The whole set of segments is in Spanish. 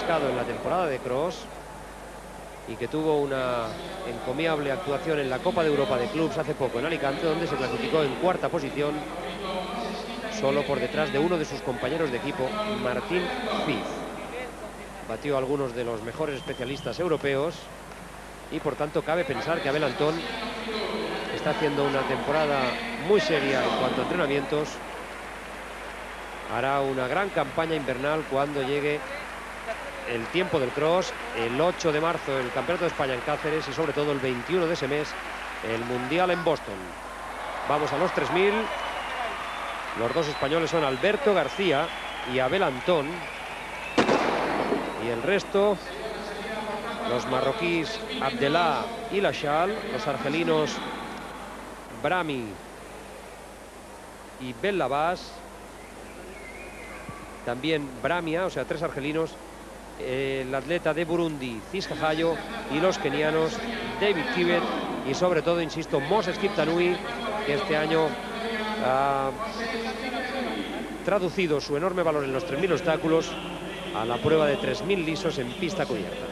en la temporada de cross y que tuvo una encomiable actuación en la Copa de Europa de Clubs hace poco en Alicante, donde se clasificó en cuarta posición, solo por detrás de uno de sus compañeros de equipo, Martín Fiz. Batió a algunos de los mejores especialistas europeos y por tanto cabe pensar que Abel Antón está haciendo una temporada muy seria en cuanto a entrenamientos. Hará una gran campaña invernal cuando llegue el tiempo del cross, el 8 de marzo el Campeonato de España en Cáceres y sobre todo el 21 de ese mes el Mundial en Boston. Vamos a los 3000. Los dos españoles son Alberto García y Abel Antón. Y el resto, los marroquíes Abdellah y Lachal, los argelinos Brahmi y Bellabás, también Bramia, o sea, tres argelinos, el atleta de Burundi, Ciscajayo, y los kenianos David Kibet y sobre todo, insisto, Moses Kiptanui, que este año ha traducido su enorme valor en los 3000 obstáculos a la prueba de 3000 lisos en pista cubierta.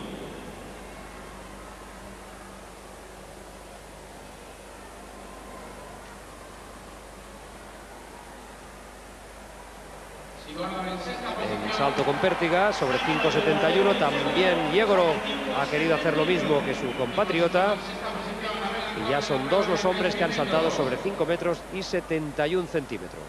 En salto con pértiga sobre 5,71 también Yegoro ha querido hacer lo mismo que su compatriota y ya son dos los hombres que han saltado sobre 5 metros y 71 centímetros.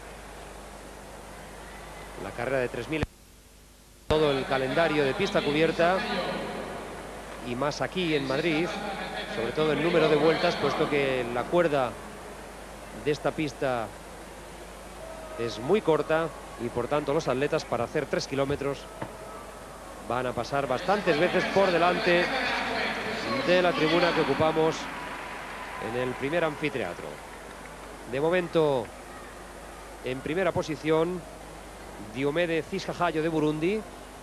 La carrera de 3000, todo el calendario de pista cubierta y más aquí en Madrid, sobre todo el número de vueltas, puesto que la cuerda de esta pista es muy corta y por tanto los atletas para hacer 3 kilómetros van a pasar bastantes veces por delante de la tribuna que ocupamos en el primer anfiteatro. De momento en primera posición Diomede Ciscajayo de Burundi.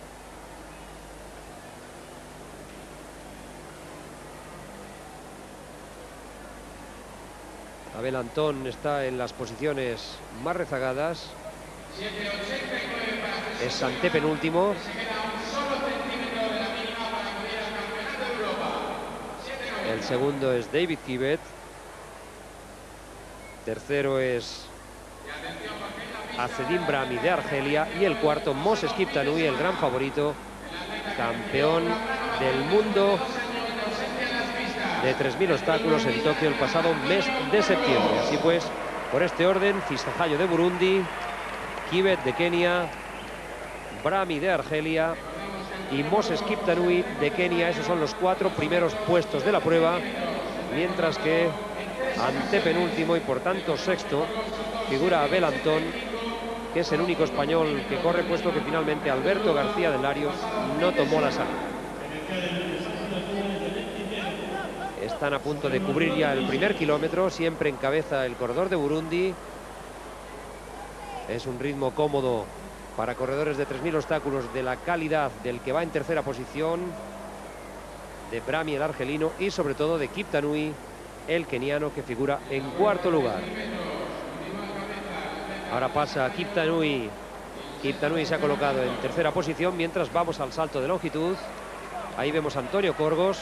Abel Antón está en las posiciones más rezagadas. Es antepenúltimo. El segundo es David Kibet. Tercero es Azedin Brahmi de Argelia. Y el cuarto, Moses Kiptanui, el gran favorito, campeón del mundo de 3000 obstáculos en Tokio el pasado mes de septiembre. Así pues, por este orden, Ciscajayo de Burundi, Kibet de Kenia, Brahmi de Argelia y Moses Kiptanui de Kenia. Esos son los 4 primeros puestos de la prueba, mientras que antepenúltimo y por tanto sexto figura Abel Antón, que es el único español que corre, puesto que finalmente Alberto García de Larios no tomó la salida. Están a punto de cubrir ya el primer kilómetro, siempre encabeza el corredor de Burundi. Es un ritmo cómodo para corredores de 3000 obstáculos de la calidad del que va en tercera posición, de Brahmi el argelino y sobre todo de Kiptanui el keniano, que figura en cuarto lugar. Ahora pasa Kiptanui. Kiptanui se ha colocado en tercera posición, mientras vamos al salto de longitud. Ahí vemos a Antonio Corgos.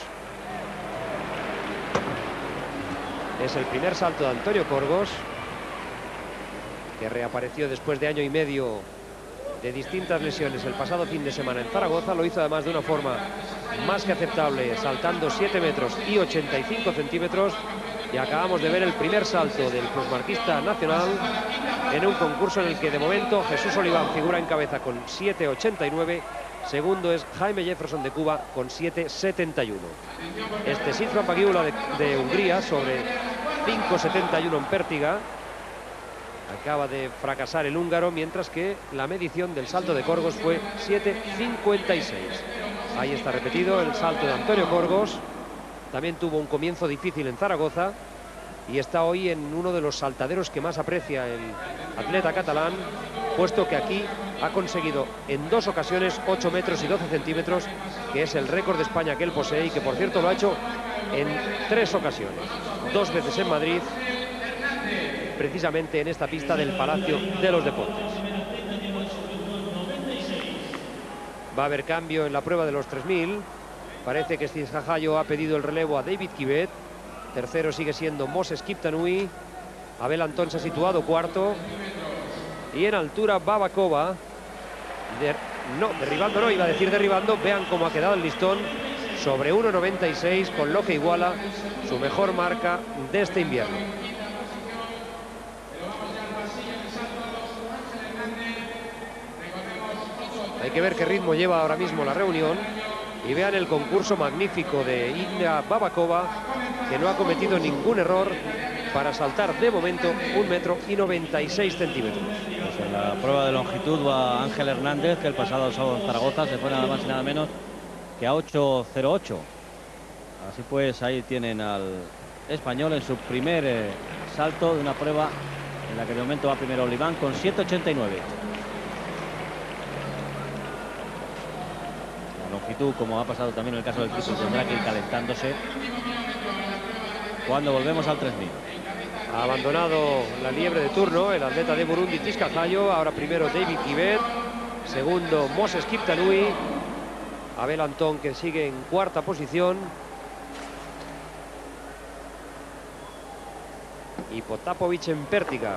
Es el primer salto de Antonio Corgos, que reapareció después de año y medio de distintas lesiones el pasado fin de semana en Zaragoza. Lo hizo además de una forma más que aceptable, saltando 7 metros y 85 centímetros. Y acabamos de ver el primer salto del plusmarquista nacional en un concurso en el que de momento Jesús Oliván figura en cabeza con 7,89. Segundo es Jaime Jefferson de Cuba con 7,71. Este es István Pagiula de Hungría sobre 5,71 en pértiga. Acaba de fracasar el húngaro, mientras que la medición del salto de Corgos fue 7,56. Ahí está repetido el salto de Antonio Corgos. También tuvo un comienzo difícil en Zaragoza y está hoy en uno de los saltaderos que más aprecia el atleta catalán, puesto que aquí ha conseguido en 2 ocasiones 8 metros y 12 centímetros, que es el récord de España que él posee y que por cierto lo ha hecho en 3 ocasiones. 2 veces en Madrid, precisamente en esta pista del Palacio de los Deportes. Va a haber cambio en la prueba de los 3000. Parece que Cisjajayo ha pedido el relevo a David Kibet. Tercero sigue siendo Moses Kiptanui. Abel Antón se ha situado cuarto. Y en altura Babakova. Derribando no, iba a decir derribando. Vean cómo ha quedado el listón. Sobre 1,96, con lo que iguala su mejor marca de este invierno. Hay que ver qué ritmo lleva ahora mismo la reunión. Y vean el concurso magnífico de Inga Babakova, que no ha cometido ningún error para saltar de momento 1,96 m. Pues en la prueba de longitud va Ángel Hernández, que el pasado sábado en Zaragoza se fue nada más y nada menos que a 8,08. Así pues, ahí tienen al español en su primer salto de una prueba en la que de momento va primero Oliván con 7,89. La longitud, como ha pasado también en el caso del triple, tendrá que ir calentándose cuando volvemos al 3000. Ha abandonado la liebre de turno el atleta de Burundi, Cisjajayo. Ahora primero David Kibet, segundo Moses Kiptanui. Abel Antón, que sigue en cuarta posición. Y Potapovic en pértiga.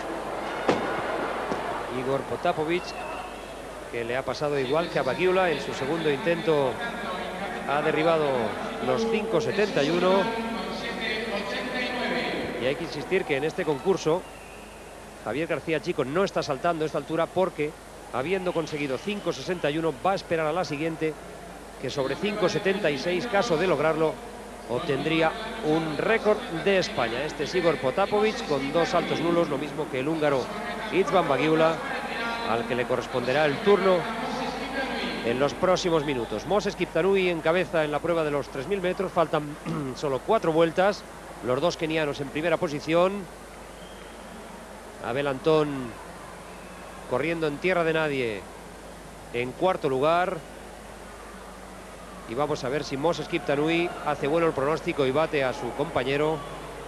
Igor Potapovic, que le ha pasado igual que a Bagiula. En su segundo intento ha derribado los 5,71. Y hay que insistir que en este concurso Javier García Chico no está saltando a esta altura porque, habiendo conseguido 5,61, va a esperar a la siguiente, que sobre 5,76, caso de lograrlo, obtendría un récord de España. Este es Igor Potapovic con 2 saltos nulos, lo mismo que el húngaro István Bagiula, al que le corresponderá el turno en los próximos minutos. Moses Kiptanui encabeza en la prueba de los 3000 metros, faltan solo 4 vueltas. Los dos kenianos en primera posición. Abel Antón corriendo en tierra de nadie en cuarto lugar. Y vamos a ver si Moses Kiptanui hace bueno el pronóstico y bate a su compañero.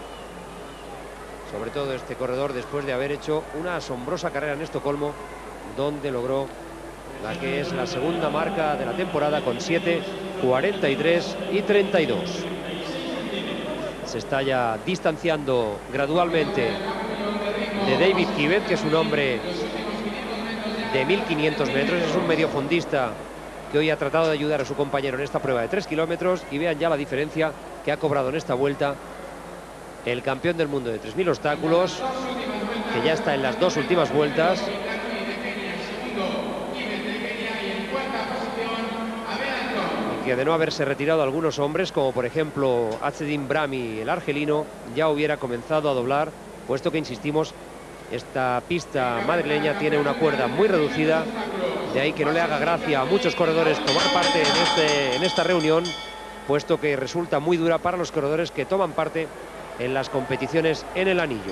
Sobre todo este corredor, después de haber hecho una asombrosa carrera en Estocolmo, donde logró la que es la segunda marca de la temporada con 7,43 y 32. Se está ya distanciando gradualmente de David Kibet, que es un hombre de 1.500 metros. Es un mediofondista que hoy ha tratado de ayudar a su compañero en esta prueba de 3 kilómetros. Y vean ya la diferencia que ha cobrado en esta vuelta el campeón del mundo de 3.000 obstáculos, que ya está en las 2 últimas vueltas. Que de no haberse retirado algunos hombres, como por ejemplo Azzedine Brahmi, el argelino, ya hubiera comenzado a doblar, puesto que, insistimos, esta pista madrileña tiene una cuerda muy reducida, de ahí que no le haga gracia a muchos corredores tomar parte en esta reunión, puesto que resulta muy dura para los corredores que toman parte en las competiciones en el anillo.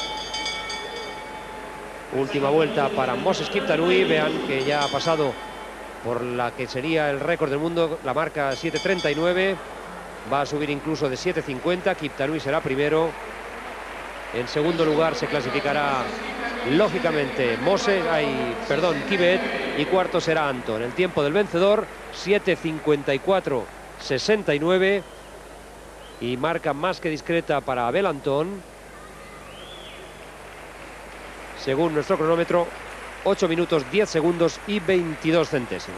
Última vuelta para Moses Kiptanui. Vean que ya ha pasado por la que sería el récord del mundo, la marca 7,39. Va a subir incluso de 7,50. Kiptanui será primero. En segundo lugar se clasificará lógicamente Kibet, y cuarto será Antón. El tiempo del vencedor 7,54,69 y marca más que discreta para Abel Antón. Según nuestro cronómetro, 8 minutos 10 segundos y 22 centésimas.